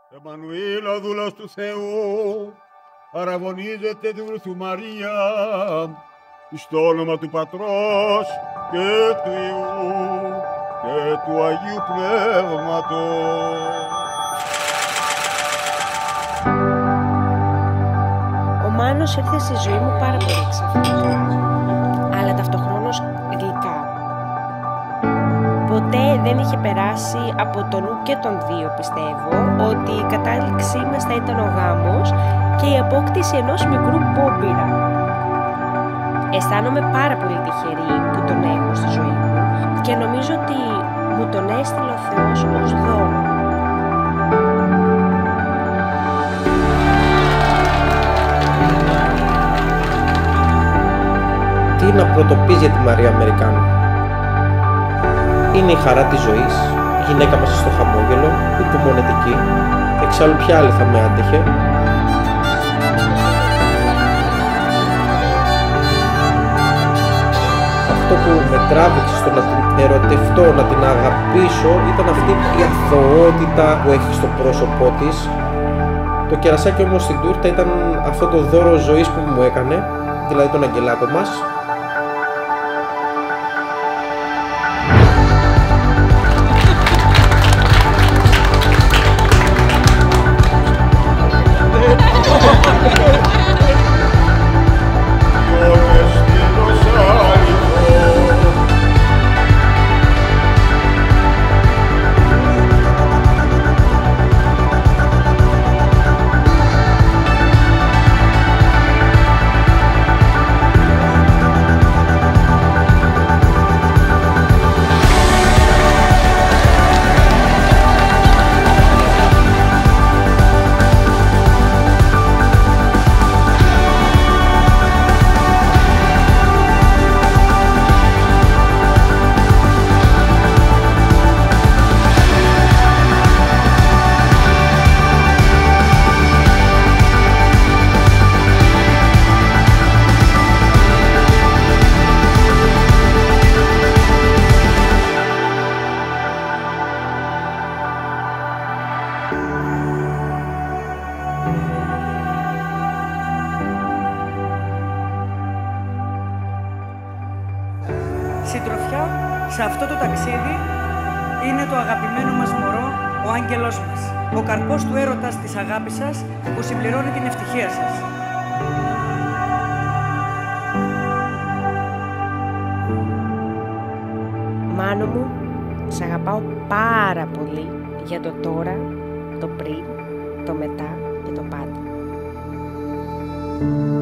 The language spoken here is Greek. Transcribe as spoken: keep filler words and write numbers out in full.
Εμμανουήλ, δούλος του Θεού, παραγωνίζεται του Βρυθού Μαρία, στο όνομα του Πατρός και του Υιού και του Αγίου Πνεύματος. Ο Μάνος ήρθε στη ζωή μου πάρα πολύ ξαφνικά, αλλά ταυτοχρόνως γλυκά. Ποτέ δεν είχε περάσει από το νου και των δύο, πιστεύω, ότι η κατάληξή μας θα ήταν ο γάμος και η απόκτηση ενός μικρού πόμπιρα. Αισθάνομαι πάρα πολύ τυχερή που τον έχω στη ζωή μου και νομίζω ότι μου τον έστειλε ο Θεός ως δώρο. Τι να πρωτοπείς για τη Μαρία Αμερικάνου? Είναι η χαρά της ζωής, η γυναίκα μας στο χαμόγελο, υπομονετική, εξάλλου ποια άλλη θα με άντεχε. Αυτό που με τράβηξε στο να την ερωτευτώ, να την αγαπήσω, ήταν αυτή η αθωότητα που έχει στο πρόσωπό της. Το κερασάκι όμως στην τούρτα ήταν αυτό το δώρο ζωής που μου έκανε, δηλαδή τον αγγελάκο μας. Συντροφιά σε αυτό το ταξίδι είναι το αγαπημένο μας μωρό, ο άγγελός μας. Ο καρπός του έρωτας της αγάπης σας που συμπληρώνει την ευτυχία σας. Μάνο μου, σ' αγαπάω πάρα πολύ για το τώρα, το πριν, το μετά και το πάντα.